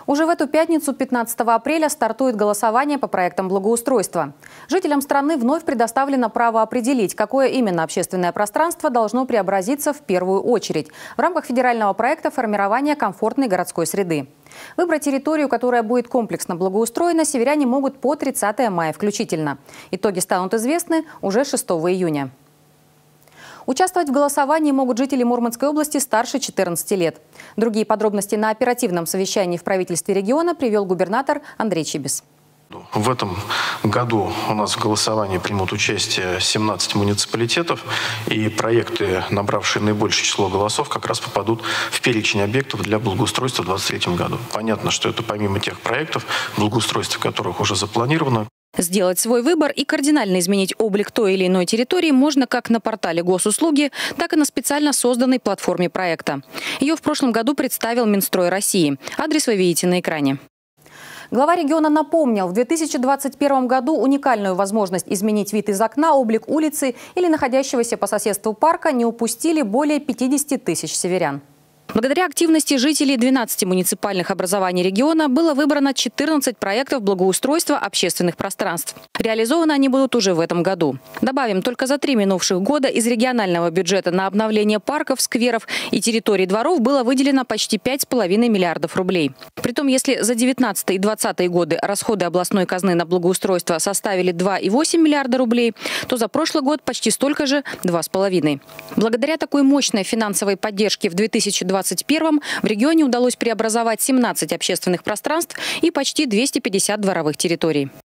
Уже в эту пятницу, 15 апреля, стартует голосование по проектам благоустройства. Жителям страны вновь предоставлено право определить, какое именно общественное пространство должно преобразиться в первую очередь в рамках федерального проекта формирования комфортной городской среды. Выбрать территорию, которая будет комплексно благоустроена, северяне могут по 30 мая включительно. Итоги станут известны уже 6 июня. Участвовать в голосовании могут жители Мурманской области старше 14 лет. Другие подробности на оперативном совещании в правительстве региона привел губернатор Андрей Чибис. В этом году у нас в голосовании примут участие 17 муниципалитетов, и проекты, набравшие наибольшее число голосов, как раз попадут в перечень объектов для благоустройства в 2023 году. Понятно, что это помимо тех проектов, благоустройство которых уже запланировано. Сделать свой выбор и кардинально изменить облик той или иной территории можно как на портале Госуслуги, так и на специально созданной платформе проекта. Ее в прошлом году представил Минстрой России. Адрес вы видите на экране. Глава региона напомнил, в 2021 году уникальную возможность изменить вид из окна, облик улицы или находящегося по соседству парка не упустили более 50 тысяч северян. Благодаря активности жителей 12 муниципальных образований региона было выбрано 14 проектов благоустройства общественных пространств. Реализованы они будут уже в этом году. Добавим, только за 3 минувших года из регионального бюджета на обновление парков, скверов и территорий дворов было выделено почти 5,5 миллиардов рублей. Притом, если за 19 и 20 годы расходы областной казны на благоустройство составили 2,8 миллиарда рублей, то за прошлый год почти столько же – 2,5. Благодаря такой мощной финансовой поддержке в 2021 в регионе удалось преобразовать 17 общественных пространств и почти 250 дворовых территорий.